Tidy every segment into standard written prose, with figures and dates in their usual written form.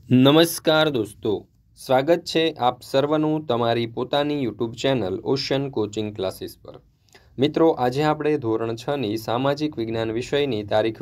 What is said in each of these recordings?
નમસ્કાર દોસ્તો, સ્વાગત છે આપ સર્વનું તમારી પોતાની YouTube channel ocean coaching classes પર। મિત્રો, આજે આપણે ધોરણ 6ની સામાજિક વિજ્ઞાન વિષયની તારીખ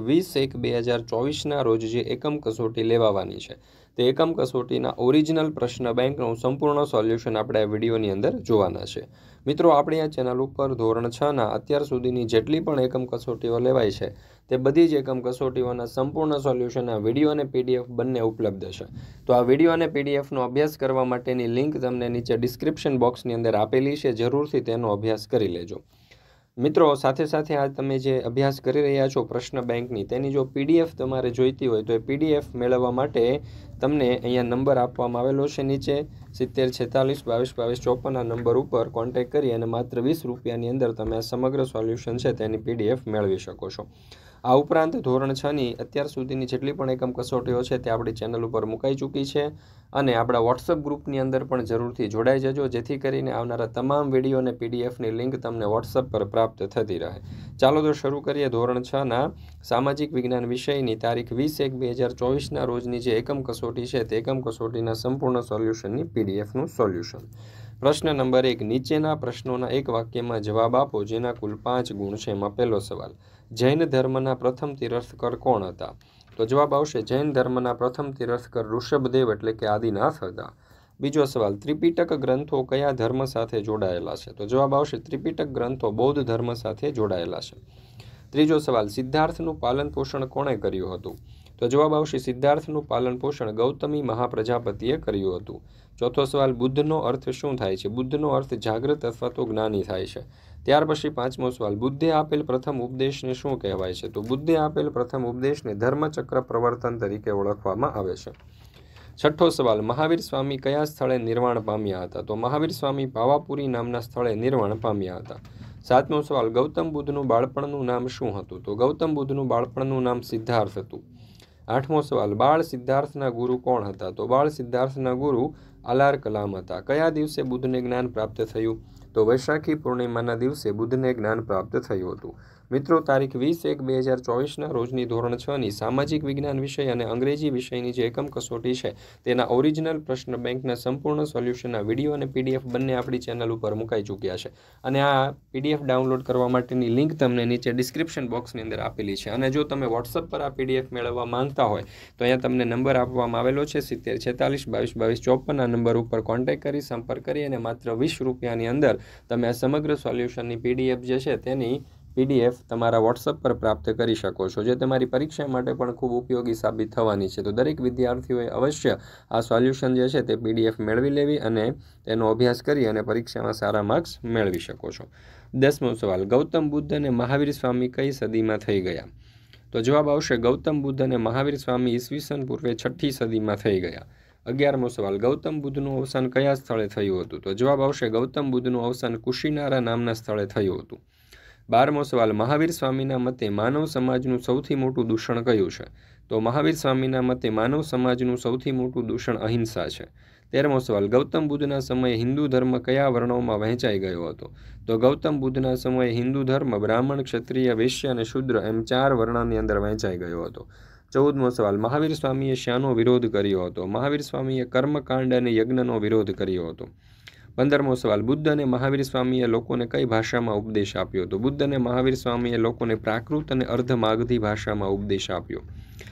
20/1/2024ના રોજ જે એકમ કસોટી લેવાવાની છે તે એકમ કસોટીના ઓરિજિનલ પ્રશ્ન બેંકનું સંપૂર્ણ સોલ્યુશન આપણે આ વિડીયોની અંદર જોવાના છે। મિત્રો, આપણી આ ચેનલ ઉપર ધોરણ 6ના અત્યાર સુધીની જેટલી પણ એકમ કસોટીઓ લેવાય છે તે બધી જ એકમ કસોટીઓના સંપૂર્ણ સોલ્યુશન આ વિડીયો અને પીડીએફ બંને ઉપલબ્ધ છે। તો આ વિડીયો અને પીડીએફનો અભ્યાસ કરવા માટેની લિંક તમને નીચે ડિસ્ક્રિપ્શન બોક્સની અંદર આપેલી છે, જરૂરથી તેનો અભ્યાસ કરી લેજો। મિત્રો, સાથે સાથે આ તમે જે અભ્યાસ કરી રહ્યા છો પ્રશ્ન બેંકની તેની જો પીડીએફ તમારે જોઈતી હોય તો એ પીડીએફ મેળવવા માટે તમને અહીંયા નંબર આપવામાં આવેલો છે નીચે 70 46 22 22 54 આ નંબર ઉપર કોન્ટેક્ટ કરી અને માત્ર 20 રૂપિયાની અંદર તમે આ સમગ્ર સોલ્યુશન છે તેની પીડીએફ મેળવી શકો છો। આ ઉપરાંત ધોરણ 6ની અત્યાર સુધીની જેટલી પણ એકમ કસોટીઓ છે તે આપણી ચેનલ ઉપર મુકાઈ ચૂકી છે અને આપણા વોટ્સઅપ ગ્રુપની અંદર પણ જરૂરથી જોડાઈ જજો, જેથી કરીને આવનારા તમામ વિડીયો અને પીડીએફની લિંક તમને વોટ્સઅપ પર પ્રાપ્ત થતી રહે। ચાલો તો શરૂ કરીએ ધોરણ 6ના સામાજિક વિજ્ઞાન વિષયની તારીખ 20/1/2024ના રોજની જે એકમ કસોટી છે તે એકમ કસોટીના સંપૂર્ણ સોલ્યુશનની પીડીએફનું સોલ્યુશન। પ્રશ્ન નંબર 1, નીચેના પ્રશ્નોના એક વાક્યમાં જવાબ આપો જેના કુલ 5 ગુણ છે। એમાં પહેલો સવાલ, જૈન ધર્મના પ્રથમ તીર્થંકર કોણ હતા? તો જવાબ આવશે જૈન ધર્મના પ્રથમ તીર્થંકર ઋષભદેવ એટલે કે આદિનાથ હતા। બીજો સવાલ, ત્રિપિટક ગ્રંથો કયા ધર્મ સાથે જોડાયેલા છે? તો જવાબ આવશે ત્રિપિટક ગ્રંથો બૌદ્ધ ધર્મ સાથે જોડાયેલા છે। ત્રીજો સવાલ, સિદ્ધાર્થનું પાલન પોષણ કોણે કર્યું હતું? તો જવાબ આવશે સિદ્ધાર્થનું પાલન પોષણ ગૌતમી મહાપ્રજાપતિએ કર્યું હતું। ચોથો સવાલ, બુદ્ધનો અર્થ શું થાય છે? બુદ્ધનો અર્થ જાગૃત અથવા તો જ્ઞાની થાય છે। ત્યાર પછી પાંચમો સવાલ, બુદ્ધે આપેલ પ્રથમ ઉપદેશને શું કહેવાય છે? તો બુદ્ધે આપેલ પ્રથમ ઉપદેશને ધર્મચક્ર પ્રવર્તન તરીકે ઓળખવામાં આવે છે। છઠ્ઠો સવાલ, મહાવીર સ્વામી કયા સ્થળે નિર્વાણ પામ્યા હતા? તો મહાવીર સ્વામી પાવાપુરી નામના સ્થળે નિર્વાણ પામ્યા હતા। સાતમો સવાલ, ગૌતમ બુદ્ધનું બાળપણનું નામ શું હતું? તો ગૌતમ બુદ્ધનું બાળપણનું નામ સિદ્ધાર્થ હતું। આઠમો સવાલ, બાળ સિદ્ધાર્થના ગુરુ કોણ હતા? તો બાળ સિદ્ધાર્થના ગુરુ આલાર કલામ હતા। કયા દિવસે બુદ્ધને જ્ઞાન પ્રાપ્ત થયું? તો વૈશાખી પૂર્ણિમાના દિવસે બુદ્ધને જ્ઞાન પ્રાપ્ત થયું હતું। મિત્રો, તારીખ 20/1/2024ના રોજની ધોરણ 6ની સામાજિક વિજ્ઞાન વિષય અને અંગ્રેજી વિષયની જે એકમ કસોટી છે તેના ઓરિજિનલ પ્રશ્ન બેંકના સંપૂર્ણ સોલ્યુશનના વિડીયો અને પીડીએફ બંને આપણી ચેનલ ઉપર મુકાઈ ચૂક્યા છે અને આ પીડીએફ ડાઉનલોડ કરવા માટેની લિંક તમને નીચે ડિસ્ક્રિપ્શન બોક્સની અંદર આપેલી છે। અને જો તમે વોટ્સઅપ પર આ પીડીએફ મેળવવા માંગતા હોય તો અહીંયા તમને નંબર આપવામાં આવેલો છે 70 46 22 22 54 આ નંબર ઉપર કોન્ટેક્ટ કરી સંપર્ક કરી અને માત્ર 20 રૂપિયાની અંદર તમે આ સમગ્ર સોલ્યુશનની પીડીએફ જે છે તેની પીડીએફ તમારા વોટ્સઅપ પર પ્રાપ્ત કરી શકો છો, જે તમારી પરીક્ષા માટે પણ ખૂબ ઉપયોગી સાબિત થવાની છે। તો દરેક વિદ્યાર્થીઓએ અવશ્ય આ સોલ્યુશન જે છે તે પીડીએફ મેળવી લેવી અને તેનો અભ્યાસ કરી અને પરીક્ષામાં સારા માર્ક્સ મેળવી શકો છો। 10મો સવાલ, ગૌતમ બુદ્ધ અને મહાવીર સ્વામી કઈ સદીમાં થઈ ગયા? તો જવાબ આવશે ગૌતમ બુદ્ધ અને મહાવીર સ્વામી ઈસવીસન પૂર્વે 6ઠી સદીમાં થઈ ગયા। 11મો સવાલ, ગૌતમ બુદ્ધનું અવસાન કયા સ્થળે થયું હતું? તો જવાબ આવશે ગૌતમ બુદ્ધનું અવસાન કુશીનારા નામના સ્થળે થયું હતું। 12મો સવાલ, મહાવીર સ્વામીના મતે માનવ સમાજનું સૌથી મોટું દૂષણ કયું છે? તો મહાવીર સ્વામીના મતે માનવ સમાજનું સૌથી મોટું દૂષણ અહિંસા છે। 13મો સવાલ, ગૌતમ બુદ્ધના સમયે હિન્દુ ધર્મ કયા વર્ણોમાં વહેંચાઈ ગયો હતો? તો ગૌતમ બુદ્ધના સમયે હિન્દુ ધર્મ બ્રાહ્મણ, ક્ષત્રિય, વૈશ્ય અને શૂદ્ર એમ 4 વર્ણોની અંદર વહેંચાઈ ગયો હતો। 14મો સવાલ, મહાવીર સ્વામીએ શાનો વિરોધ કર્યો હતો? મહાવીર સ્વામીએ કર્મકાંડ અને યજ્ઞનો વિરોધ કર્યો હતો। 15મો સવાલ, બુદ્ધ અને મહાવીર સ્વામીએ લોકોને કઈ ભાષામાં ઉપદેશ આપ્યો? તો બુદ્ધ અને મહાવીર સ્વામીએ લોકોને પ્રાકૃત અને અર્ધમાગધી ભાષામાં ઉપદેશ આપ્યો।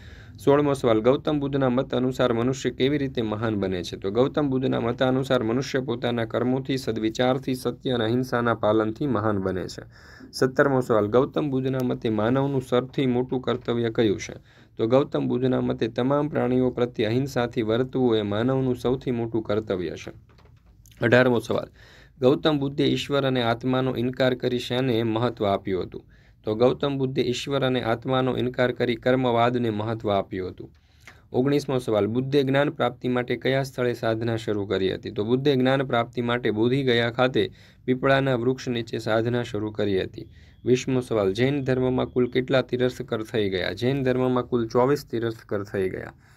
16મો સવાલ, ગૌતમ બુદ્ધના મત અનુસાર મનુષ્ય કેવી રીતે મહાન બને છે? તો ગૌતમ બુદ્ધના મત અનુસાર મનુષ્ય પોતાના કર્મોથી, સદવિચારથી, સત્ય અને અહિંસાના પાલનથી મહાન બને છે। 17મો સવાલ, ગૌતમ બુદ્ધના મતે માનવનું સૌથી મોટું કર્તવ્ય કયું છે? તો ગૌતમ બુદ્ધના મતે તમામ પ્રાણીઓ પ્રત્યે અહિંસાથી વર્તવું એ માનવનું સૌથી મોટું કર્તવ્ય છે। 18મો સવાલ, ગૌતમ બુદ્ધે ઈશ્વર અને આત્માનો ઇનકાર કરી શાને મહત્વ આપ્યું હતું? તો ગૌતમ બુદ્ધે ઈશ્વર અને આત્માનો ઇનકાર કરી કર્મવાદને મહત્વ આપ્યું હતું। 19મો સવાલ, બુદ્ધે જ્ઞાન પ્રાપ્તિ માટે કયા સ્થળે સાધના શરૂ કરી હતી? તો બુદ્ધે જ્ઞાન પ્રાપ્તિ માટે બોધિ ગયા ખાતે પીપળાના વૃક્ષ નીચે સાધના શરૂ કરી હતી। 20મો સવાલ, જૈન ધર્મમાં કુલ કેટલા તીર્થંકર થઈ ગયા? જૈન ધર્મમાં કુલ 24 તીર્થંકર થઈ ગયા।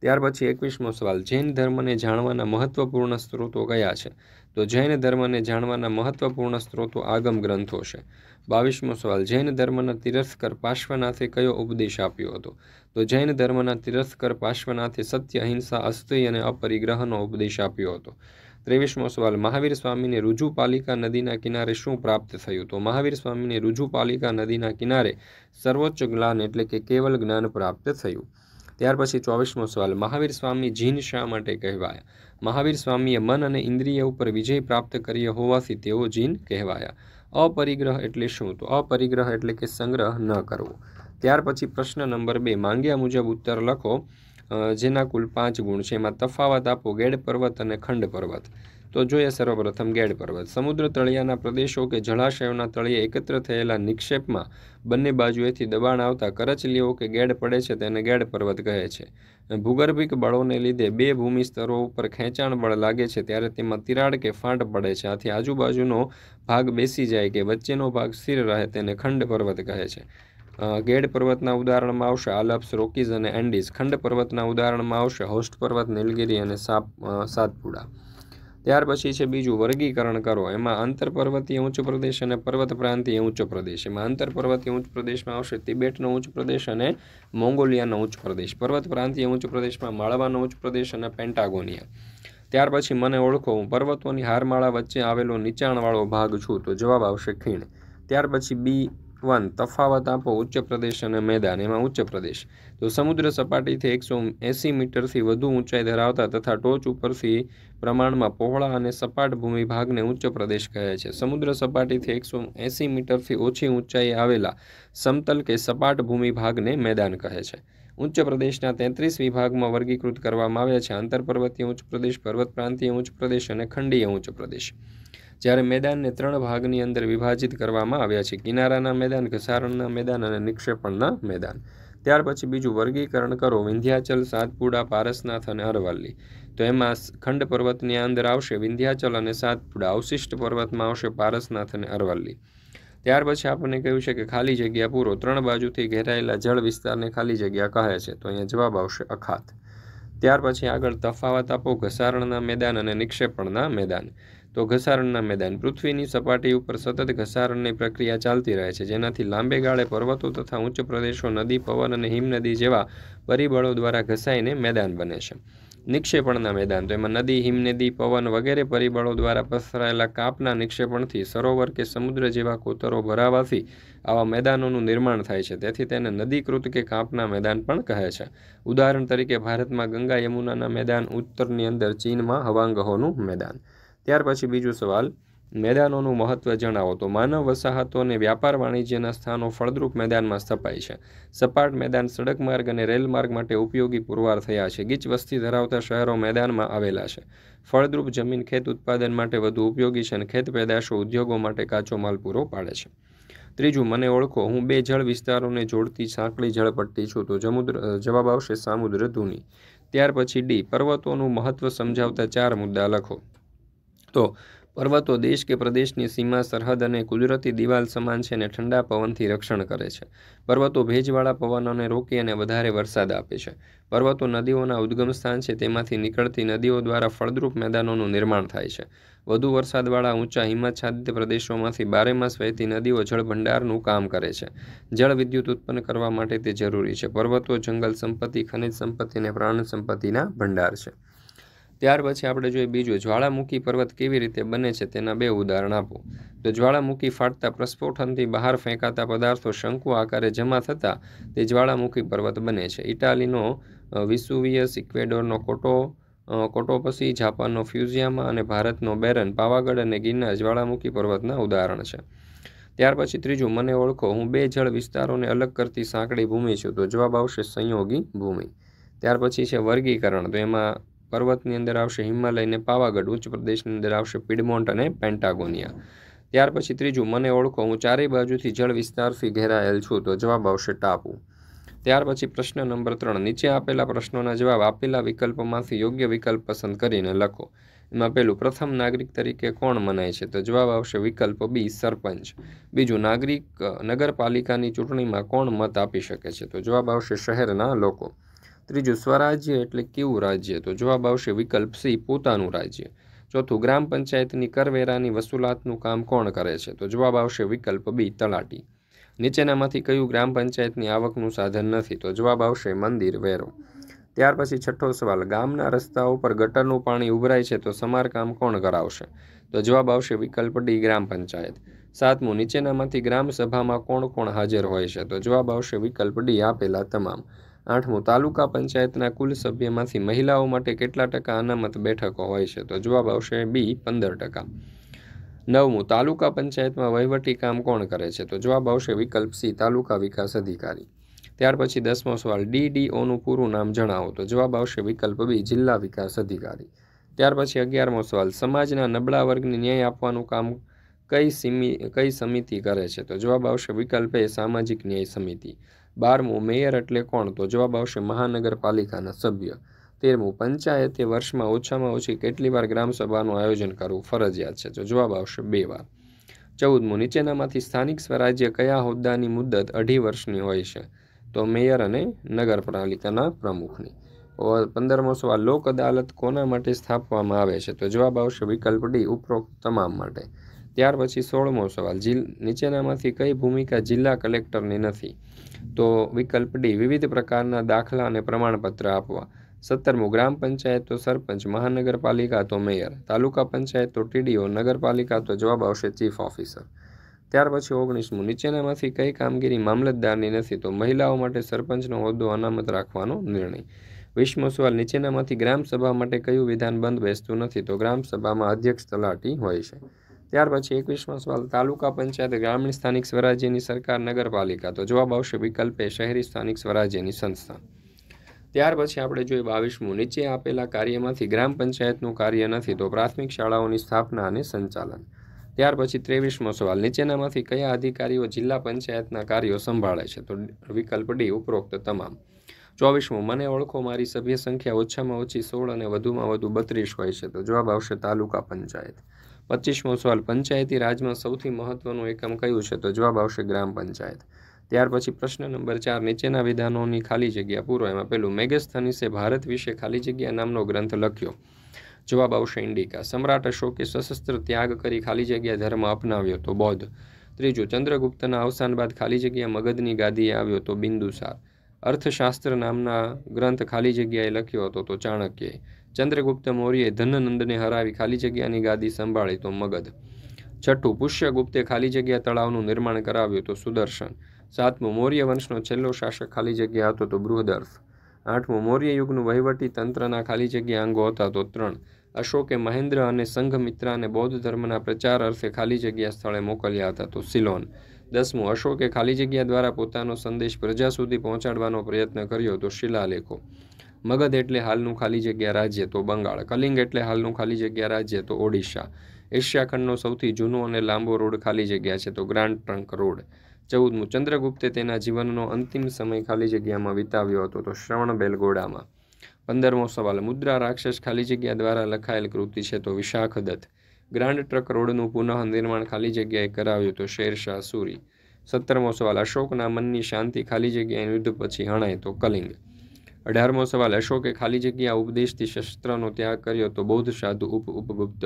ત્યાર પછી 21મો સવાલ, જૈન ધર્મને જાણવાના મહત્વપૂર્ણ સ્ત્રોતો કયા છે? તો જૈન ધર્મને જાણવાના મહત્વપૂર્ણ સ્ત્રોતો આગમ ગ્રંથો છે. 22મો સવાલ, જૈન ધર્મના તિરસ્કર પાર્શ્વનાથે કયો ઉપદેશ આપ્યો હતો? તો જૈન ધર્મના તિરસ્કર પાર્શ્વનાથે સત્ય, અહિંસા, અસ્તેય અને અપરિગ્રહનો ઉપદેશ આપ્યો હતો. 23મો સવાલ, મહાવીર સ્વામીને રુજુપાલિકા નદીના કિનારે શું પ્રાપ્ત થયું? તો મહાવીર સ્વામીને રુજુપાલિકા નદીના કિનારે સર્વોચ્ચ જ્ઞાન એટલે કે કેવલ જ્ઞાન પ્રાપ્ત થયું. ત્યાર પછી 24મો સવાલ, મહાવીર સ્વામી જીન શા માટે કહેવાયા? મહાવીર સ્વામીએ મન અને ઇન્દ્રિય ઉપર વિજય પ્રાપ્ત કર્યો હોવાથી તેઓ જીન કહેવાયા. અપરિગ્રહ એટલે શું? તો અપરિગ્રહ એટલે કે સંગ્રહ ન કરવો. ત્યાર પછી પ્રશ્ન નંબર 2, માંગ્યા મુજબ ઉત્તર લખો, જેના કુલ 5 ગુણ છે. એમાં તફાવત આપો ગેડ પર્વત અને ખંડ પર્વત. તો જોઈએ સર્વપ્રથમ ગેડ પર્વત. સમુદ્ર તળિયાના પ્રદેશો કે જળાશયોના તળિયે એકત્ર થયેલા નિક્ષેપમાં બંને બાજુએથી દબાણ આવતા કરચલીઓ કે ગેડ પડે છે તેને ગેડ પર્વત કહે છે. ભૂગર્ભિક બળોને લીધે બે ભૂમિ સ્તરો ઉપર ખેંચાણ બળ લાગે છે ત્યારે તેમાં તિરાડ કે ફાંટ પડે છે. આથી આજુબાજુનો ભાગ બેસી જાય કે વચ્ચેનો ભાગ સ્થિર રહે તેને ખંડ પર્વત કહે છે. ગેડ પર્વતના ઉદાહરણમાં આવશે આલ્પ્સ, રોકીઝ અને એન્ડીઝ. ખંડ પર્વતના ઉદાહરણમાં આવશે હોસ્ટ પર્વત, નીલગિરી અને સાતપુડા. ત્યાર પછી છે બીજું, વર્ગીકરણ કરો. એમાં આંતરપર્વતીય ઉચ્ચ પ્રદેશ અને પર્વત પ્રાંતીય ઉચ્ચ પ્રદેશ. એમાં આંતરપર્વતીય ઉચ્ચ પ્રદેશમાં આવશે તિબેટનો ઉચ્ચ પ્રદેશ અને મોંગોલિયાનો ઉચ્ચ પ્રદેશ. પર્વત પ્રાંતીય ઉચ્ચ પ્રદેશમાં માળવાનો ઉચ્ચ પ્રદેશ અને પેન્ટાગોનિયા. ત્યાર પછી મને ઓળખો, હું પર્વતોની હારમાળા વચ્ચે આવેલો નીચાણવાળો ભાગ છું. તો જવાબ આવશે ખીણ. ત્યાર પછી B1, તફાવત આપો ઉચ્ચ પ્રદેશ અને મેદાન. એમાં ઉચ્ચ પ્રદેશ તો સમુદ્ર સપાટીથી 180 મીટરથી વધુ ઊંચાઈ ધરાવતા તથા ટોચ ઉપરથી પ્રમાણમાં પહોળા અને સપાટ ભૂમિ ભાગને ઉચ્ચ પ્રદેશ કહે છે. સમુદ્ર સપાટીથી 180 મીટરથી ઓછી ઊંચાઈએ આવેલા સમતલ કે સપાટ ભૂમિ ભાગને મેદાન કહે છે. ઉચ્ચ પ્રદેશના 33 વિભાગમાં વર્ગીકૃત કરવામાં આવ્યા છે: આંતરપર્વતીય ઉચ્ચ પ્રદેશ, પર્વત પ્રાંતીય ઉચ્ચ પ્રદેશ અને ખંડીય ઉચ્ચ પ્રદેશ. જ્યારે મેદાનને 3 ભાગની અંદર વિભાજિત કરવામાં આવ્યા છે: કિનારાના મેદાન, ઘસારણના મેદાન અને નિક્ષેપણના મેદાન. ત્યાર પછી બીજું, વર્ગીકરણ કરો વિંધ્યાચલ, સાતપુડા, પારસનાથ અને અરવલ્લી. તો એમાં ખંડ પર્વતની અંદર આવશે વિંધ્યાચલ અને સાતપુડા. અવશિષ્ટ પર્વતમાં આવશે પારસનાથ અને અરવલ્લી. ત્યાર પછી આપણને કહ્યું છે કે ખાલી જગ્યા પૂરો. 3 બાજુથી ઘેરાયેલા જળ વિસ્તારને ખાલી જગ્યા કહે છે. તો અહીંયા જવાબ આવશે અખાત. ત્યાર પછી આગળ તફાવત આપો ઘસારણના મેદાન અને નિક્ષેપણના મેદાન. તો ઘસારણના મેદાન, પૃથ્વીની સપાટી ઉપર સતત ઘસારણની પ્રક્રિયા ચાલતી રહે છે, જેનાથી લાંબે ગાળે પર્વતો તથા ઉચ્ચ પ્રદેશો નદી, પવન અને હિમનદી જેવા પરિબળો દ્વારા ઘસાઈને મેદાન બને છે. નિક્ષેપણના મેદાન, તો એમાં નદી, હિમનદી, પવન વગેરે પરિબળો દ્વારા પસરાયેલા કાપના નિક્ષેપણથી સરોવર કે સમુદ્ર જેવા કોતરો ભરાવાથી આવા મેદાનોનું નિર્માણ થાય છે. તેથી તેને નદીકૃત કે કાપના મેદાન પણ કહે છે. ઉદાહરણ તરીકે ભારતમાં ગંગા યમુનાના મેદાન, ઉત્તરની અંદર ચીનમાં હવાંગહોનું મેદાન. ત્યાર પછી બીજો સવાલ, મેદાનોનું મહત્વ જણાવો. તો માનવ વસાહતો અને વ્યાપાર વાણિજ્યના સ્થાનો ફળદ્રુપ મેદાનમાં સ્થપાય છે. સપાટ મેદાન સડક માર્ગ અને રેલ માર્ગ માટે ઉપયોગી પુરવાર થયા છે. ગીચ વસ્તી ધરાવતા શહેરો મેદાનમાં આવેલા છે. ફળદ્રુપ જમીન ખેત ઉત્પાદન માટે વધુ ઉપયોગી છે અને ખેત પેદાશો ઉદ્યોગો માટે કાચો માલ પૂરો પાડે છે. ત્રીજું, મને ઓળખો, હું 2 જળ વિસ્તારોને જોડતી સાંકડી જળપટ્ટી છું. તો જવાબ આવશે સામુદ્ર ધુની. ત્યાર પછી D, પર્વતોનું મહત્વ સમજાવતા 4 મુદ્દા લખો. તો પર્વતો દેશ કે પ્રદેશની સીમા, સરહદ અને કુદરતી દિવાલ સમાન છે અને ઠંડા પવનથી રક્ષણ કરે છે. પર્વતો ભેજવાળા પવનોને રોકી અને વધારે વરસાદ આપે છે. પર્વતો નદીઓના ઉદ્ગમ સ્થાન છે, તેમાંથી નીકળતી નદીઓ દ્વારા ફળદ્રુપ મેદાનોનું નિર્માણ થાય છે. વધુ વરસાદવાળા ઊંચા હિમાચ્છાદિત પ્રદેશોમાંથી બારેમાસ વહેતી નદીઓ જળભંડારનું કામ કરે છે. જળ વિદ્યુત ઉત્પન્ન કરવા માટે તે જરૂરી છે. પર્વતો જંગલ સંપત્તિ, ખનિજ સંપત્તિ અને પ્રાણ સંપત્તિના ભંડાર છે. ત્યાર પછી આપણે જોઈએ બીજું, જ્વાળામુખી પર્વત કેવી રીતે બને છે તેના 2 ઉદાહરણ આપો. તો જ્વાળામુખી ફાટતા પ્રસ્ફોટનથી બહાર ફેંકાતા પદાર્થો શંકુ આકારે જમા થતાં તે જ્વાળામુખી પર્વત બને છે. ઇટાલીનો વિસુવિયસ, ઇક્વેડોરનો કોટોપસી, જાપાનનો ફ્યુજીયામા અને ભારતનો બેરન, પાવાગઢ અને ગિરનાર જ્વાળામુખી પર્વતના ઉદાહરણ છે. ત્યાર પછી ત્રીજું, મને ઓળખો, હું 2 જળ વિસ્તારોને અલગ કરતી સાંકડી ભૂમિ છું. તો જવાબ આવશે સંયોગી ભૂમિ. ત્યાર પછી છે વર્ગીકરણ. તો એમાં પર્વતની અંદર આવશે હિમાલય અને પાવાગઢ. ઉચ્ચ પ્રદેશની અંદર આવશે પિડમોન્ટ અને પેન્ટાગોનિયા. ત્યાર પછી ત્રીજું, મને ઓળખો, હું 4 બાજુથી જળ વિસ્તારથી ઘેરાયેલ છું. તો જવાબ આવશે ટાપુ. ત્યાર પછી પ્રશ્ન નંબર 3, નીચે આપેલા પ્રશ્નોના જવાબ આપેલા વિકલ્પોમાંથી યોગ્ય વિકલ્પ પસંદ કરીને લખો. એમાં પહેલું, પ્રથમ નાગરિક તરીકે કોણ મનાય છે? તો જવાબ આવશે વિકલ્પ B, સરપંચ. બીજું, નગરપાલિકાની ચૂંટણીમાં કોણ મત આપી શકે છે? તો જવાબ આવશે શહેરના લોકો. ત્રીજું, સ્વરાજ્ય એટલે કેવું રાજ્ય? તો જવાબ આવશે વિકલ્પ સી, પોતાનું રાજ્ય. ચોથું, ગ્રામ પંચાયતની કરવેરાની વસૂલાતનું કામ કોણ કરે છે? તો જવાબ આવશે વિકલ્પ બી, તલાટી. નીચેનામાંથી કયું ગ્રામ પંચાયતની આવકનું સાધન નથી? તો જવાબ આવશે મંદિર વેરો. ત્યાર પછી છઠ્ઠો સવાલ, ગામના રસ્તાઓ પર ગટરનું પાણી ઉભરાય છે તો સમારકામ કોણ કરાવશે? તો જવાબ આવશે વિકલ્પ ડી, ગ્રામ પંચાયત. સાતમું, નીચેનામાંથી ગ્રામ સભામાં કોણ કોણ હાજર હોય છે? તો જવાબ આવશે વિકલ્પ ડી, આપેલા તમામ. આઠમું, તાલુકા પંચાયતના કુલ સભ્યમાંથી મહિલાઓ માટે કેટલા ટકા અનામત બેઠકો હોય છે? તો જવાબ આવશે બી, 15%. નવમું, તાલુકા પંચાયતમાં વહીવટી કામ કોણ કરે છે? તો જવાબ આવશે વિકલ્પ સી, તાલુકા વિકાસ અધિકારી. ત્યાર પછી 10મો સવાલ, DDOનું પૂરું નામ જણાવો. તો જવાબ આવશે વિકલ્પ બી, જિલ્લા વિકાસ અધિકારી. ત્યાર પછી 11મો સવાલ, સમાજના નબળા વર્ગને ન્યાય આપવાનું કામ કઈ સમિતિ કરે છે? તો જવાબ આવશે વિકલ્પ એ, સામાજિક ન્યાય સમિતિ. 12મું, મેયર એટલે કોણ? તો જવાબ આવશે મહાનગરપાલિકાના સભ્ય. 13મું, પંચાયતે વર્ષમાં ઓછામાં ઓછી કેટલી વાર ગ્રામસભાનું આયોજન કરવું ફરજિયાત છે? તો જવાબ આવશે 2 વાર. 14મું, નીચેનામાંથી સ્થાનિક સ્વરાજ્ય કયા હોદ્દાની મુદ્દત 2.5 વર્ષની હોય છે? તો મેયર અને નગરપાલિકાના પ્રમુખની. 15મો સવાલ, લોક અદાલત કોના માટે સ્થાપવામાં આવે છે? તો જવાબ આવશે વિકલ્પ ડી, ઉપરોક્ત તમામ માટે. ત્યાર પછી 16મો સવાલ, નીચેનામાંથી કઈ ભૂમિકા જિલ્લા કલેક્ટરની નથી? તો વિકલ્પ ડી, વિવિધ પ્રકારના દાખલા અને પ્રમાણપત્ર આપવા. 17મું, ગ્રામ પંચાયત તો સરપંચ, મહાનગરપાલિકા તો મેયર, તાલુકા પંચાયત તો TDO, નગરપાલિકા તો જવાબ આવશે ચીફ ઓફિસર. ત્યાર પછી 19મું, નીચેનામાંથી કઈ કામગીરી મામલતદારની નથી? તો મહિલાઓ માટે સરપંચનો હોદ્દો અનામત રાખવાનો નિર્ણય. 20મો સવાલ, નીચેનામાંથી ગ્રામસભા માટે કયું વિધાન બંધ બેસતું નથી? તો ગ્રામસભામાં અધ્યક્ષ તલાટી હોય છે. ત્યાર પછી 21મો સવાલ, તાલુકા પંચાયત ગ્રામીણ સ્થાનિક સ્વરાજ્યની સરકાર, નગરપાલિકા? તો જવાબ આવશે વિકલ્પ એ, શહેરી સ્થાનિક સ્વરાજ્યની સંસ્થા. ત્યાર પછી આપણે જોઈએ 22મું, નીચે આપેલા કાર્યમાંથી ગ્રામ પંચાયતનું કાર્ય નથી? તો પ્રાથમિક શાળાઓની સ્થાપના અને સંચાલન. ત્યાર પછી 23મો સવાલ, નીચેનામાંથી કયા અધિકારીઓ જિલ્લા પંચાયતના કાર્યો સંભાળે છે? તો વિકલ્પ ડી, ઉપરોક્ત તમામ. 24મું, મને ઓળખો, મારી સભ્ય સંખ્યા ઓછામાં ઓછી 16 અને વધુમાં વધુ 32 હોય છે? તો જવાબ આવશે તાલુકા પંચાયત. 25મો સવાલ, પંચાયતી રાજમાં સૌથી મહત્વનું એકમ કયું છે? તો જવાબ આવશે ગ્રામ પંચાયત. ત્યાર પછી પ્રશ્ન નંબર 4, નીચેના વિધાનોની ખાલી જગ્યા પૂરો. એમાં પહેલું, મેગસ્થનીસે ભારત વિશે ખાલી જગ્યા નામનો ગ્રંથ લખ્યો. જવાબ આવશે ઇન્ડિકા. સમ્રાટ અશોકે સશસ્ત્ર ત્યાગ કરી ખાલી જગ્યા ધર્મ અપનાવ્યો. તો બૌદ્ધ. ત્રીજું, ચંદ્રગુપ્તના અવસાન બાદ ખાલી જગ્યા મગધની ગાદીએ આવ્યો. તો બિંદુસાર. અર્થશાસ્ત્ર નામના ગ્રંથ ખાલી જગ્યાએ લખ્યો હતો. તો ચાણક્યએ. ચંદ્રગુપ્ત મૌર્યએ ધનનંદને હરાવી ખાલી જગ્યાની ગાદી સંભાળી. તો મગધ. છઠ્ઠું, પુષ્યગુપ્તે ખાલી જગ્યા તળાવનું નિર્માણ કરાવ્યું. તો સુદર્શન. 7મું, મૌર્ય વંશનો છેલ્લો શાસક ખાલી જગ્યા હતો. તો બૃહદર્થ. 8મું, મૌર્ય યુગનું વહીવટી તંત્રના ખાલી જગ્યા અંગો હતા. તો 3. અશોકે મહેન્દ્ર અને સંઘમિત્રાને બૌદ્ધ ધર્મના પ્રચાર અર્થે ખાલી જગ્યા સ્થળે મોકલ્યા હતા. તો સિલોન. 10મું, અશોકે ખાલી જગ્યા દ્વારા પોતાનો સંદેશ પ્રજા સુધી પહોંચાડવાનો પ્રયત્ન કર્યો. તો શિલાલેખો. મગધ એટલે હાલનું ખાલી જગ્યા રાજ્ય. તો બંગાળ. કલિંગ એટલે હાલનું ખાલી જગ્યા રાજ્ય. તો ઓડિશા. એશિયા ખંડનો સૌથી જૂનો અને લાંબો રોડ ખાલી જગ્યા છે. તો ગ્રાન્ડ ટ્રંક રોડ. 14મું, ચંદ્રગુપ્તે તેના જીવનનો અંતિમ સમય ખાલી જગ્યામાં વિતાવ્યો હતો. તો શ્રવણબેલગોળામાં. 15મો સવાલ, મુદ્રા રાક્ષસ ખાલી જગ્યા દ્વારા લખાયેલ કૃતિ છે. તો વિશાખદત્ત. ગ્રાન્ડ ટ્રંક રોડનું પુનઃ નિર્માણ ખાલી જગ્યાએ કરાવ્યું. તો શેરશાહ સૂરી. 17મો સવાલ, અશોકના મનની શાંતિ ખાલી જગ્યા યુદ્ધ પછી હણાય. તો કલિંગ. 18મો સવાલ, અશોકે ખાલી જગ્યા ઉપદેશથી શસ્ત્રનો ત્યાગ કર્યો. તો બૌદ્ધ સાધુ ઉપગુપ્ત.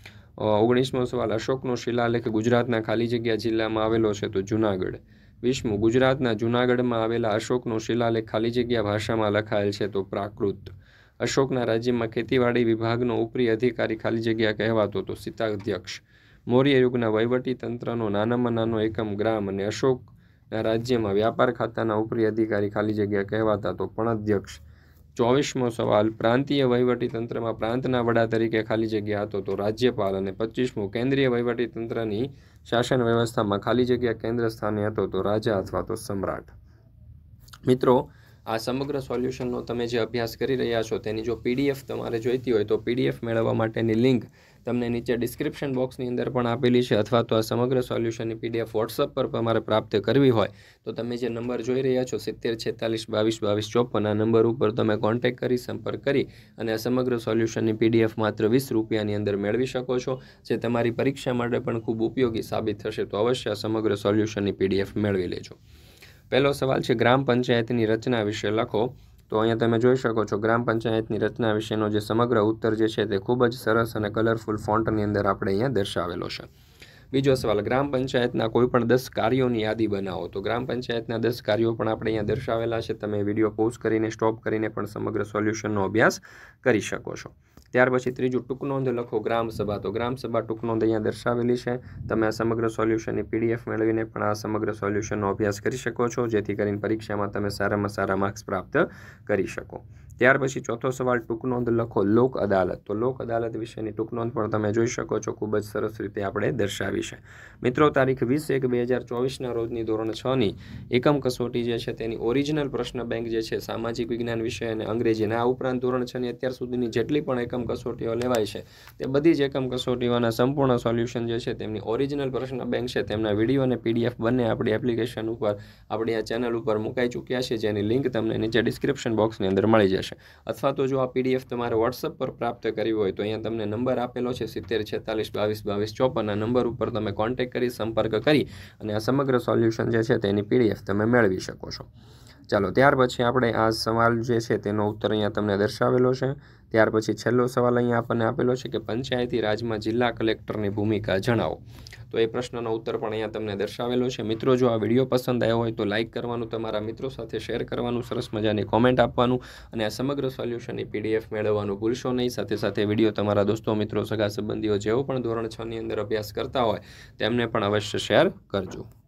19મો સવાલ, અશોકનો શિલાલેખ ગુજરાતના ખાલી જગ્યા જિલ્લામાં આવેલો છે. તો જુનાગઢ. 20મું, ગુજરાતના જુનાગઢમાં આવેલા અશોકનો શિલાલેખ ખાલી જગ્યા ભાષામાં લખાયેલ છે. તો પ્રાકૃત. અશોકના રાજ્યમાં ખેતીવાડી વિભાગનો ઉપરી અધિકારી ખાલી જગ્યા કહેવાતો. તો સીતાધ્યક્ષ. મૌર્ય યુગના વહીવટી તંત્રનો નાનામાં નાનો એકમ ગ્રામ અને અશોકના રાજ્યમાં વ્યાપાર ખાતાના ઉપરી અધિકારી ખાલી જગ્યા કહેવાતા. તો પણઅધ્યક્ષ. 24મો સવાલ, પ્રાંતીય વહીવટી તંત્રમાં પ્રાંતના વડા તરીકે ખાલી જગ્યા હતો. તો રાજ્યપાલ. અને 25મું, કેન્દ્રીય વહીવટી તંત્રની શાસન વ્યવસ્થામાં ખાલી જગ્યા કેન્દ્ર સ્થાને હતો. તો રાજા અથવા તો સમ્રાટ. મિત્રો, આ સમગ્ર સોલ્યુશનનો તમે જે અભ્યાસ કરી રહ્યા છો તેની જો PDF તમારે જોઈતી હોય તો PDF મેળવવા માટેની લિંક તમને નીચે ડિસ્ક્રિપ્શન બોક્સની અંદર પણ આપેલી છે. અથવા તો આ સમગ્ર સોલ્યુશનની PDF વોટ્સઅપ પર તમારે પ્રાપ્ત કરવી હોય તો તમે જે નંબર જોઈ રહ્યા છો 7046222254 આ નંબર ઉપર તમે કોન્ટેક્ટ કરી સંપર્ક કરી અને આ સમગ્ર સોલ્યુશનની PDF માત્ર 20 રૂપિયાની અંદર મેળવી શકો છો, જે તમારી પરીક્ષા માટે પણ ખૂબ ઉપયોગી સાબિત થશે. તો અવશ્ય આ સમગ્ર સોલ્યુશનની PDF મેળવી લેજો. પહેલો સવાલ છે, ગ્રામ પંચાયતની રચના વિશે લખો. તો અહીંયા તમે જોઈ શકો છો ગ્રામ પંચાયતની રચના વિશેનો જે સમગ્ર ઉત્તર જે છે તે ખૂબ જ સરસ અને કલરફુલ ફોન્ટની અંદર આપણે અહીંયા દર્શાવેલો છે. બીજો સવાલ, ગ્રામ પંચાયતના કોઈ પણ 10 કાર્યોની યાદી બનાવો. તો ગ્રામ પંચાયતના 10 કાર્યો પણ આપણે અહીંયા દર્શાવેલા છે. તમે વિડીયો પોઝ કરીને સ્ટોપ કરીને પણ સમગ્ર સોલ્યુશનનો અભ્યાસ કરી શકો છો. ત્યાર પછી ત્રીજું, ટૂંકનોંધ લખો ગ્રામ સભા. તો ગ્રામ સભા ટૂંકનોંધ અહીંયા દર્શાવેલી છે. તમે આ સમગ્ર સોલ્યુશનની PDF મેળવીને પણ આ સમગ્ર સોલ્યુશનનો અભ્યાસ કરી શકો છો, જેથી કરીને પરીક્ષામાં તમે સારામાં સારા માર્ક્સ પ્રાપ્ત કરી શકો. ત્યાર પછી ચોથો સવાલ, ટૂંકનોંધ લખો લોક અદાલત. તો લોક અદાલત વિશેની ટૂંકનોંધ પણ તમે જોઈ શકો છો, ખૂબ જ સરસ રીતે આપણે દર્શાવી છે. મિત્રો, તારીખ 20/1/2024ના રોજની ધોરણ 6ની એકમ કસોટી જે છે તેની ઓરિજિનલ પ્રશ્ન બેંક જે છે સામાજિક વિજ્ઞાન વિષય અને અંગ્રેજીના, આ ઉપરાંત ધોરણ 6ની અત્યાર સુધીની જેટલી પણ એકમ કસોટીઓ લેવાય છે તે બધી જ એકમ કસોટીઓના સંપૂર્ણ સોલ્યુશન જે છે તેમની ઓરિજિનલ પ્રશ્ન બેંક છે તેમના વિડીયો અને PDF બંને આપણી એપ્લિકેશન ઉપર, આપણી આ ચેનલ ઉપર મુકાઈ ચૂક્યા છે, જેની લિંક તમને નીચે ડિસ્ક્રિપ્શન બોક્સની અંદર મળી જશે. અથવા તો જો આ PDF તમારે WhatsApp પર પ્રાપ્ત કરવી હોય તો અહીંયા તમને નંબર આપેલો છે 70 46 22 22 54. આ નંબર ઉપર તમે કોન્ટેક્ટ કરી સંપર્ક કરી અને આ સમગ્ર સોલ્યુશન જે છે તેની PDF તમે મેળવી શકો છો. ચાલો, ત્યાર પછી આપણે આ સવાલ જે છે તેનો ઉત્તર અહીંયા તમને દર્શાવેલો છે. ત્યાર પછી છેલ્લો સવાલ અહીંયા આપણને આપેલો છે કે પંચાયતી રાજમાં જિલ્લા કલેક્ટરની ભૂમિકા જણાવો. તો એ પ્રશ્નનો ઉત્તર પણ અહીંયા તમને દર્શાવેલો છે. મિત્રો, જો આ વિડીયો પસંદ આવ્યો હોય તો લાઇક કરવાનું, તમારા મિત્રો સાથે શેર કરવાનું, સરસ મજાની કોમેન્ટ આપવાનું અને આ સમગ્ર સોલ્યુશનની PDF મેળવવાનું ભૂલશો નહીં. સાથે સાથે વિડીયો તમારા દોસ્તો, મિત્રો, સગા સંબંધીઓ જેઓ પણ ધોરણ 6ની અંદર અભ્યાસ કરતા હોય તેમને પણ અવશ્ય શેર કરજો.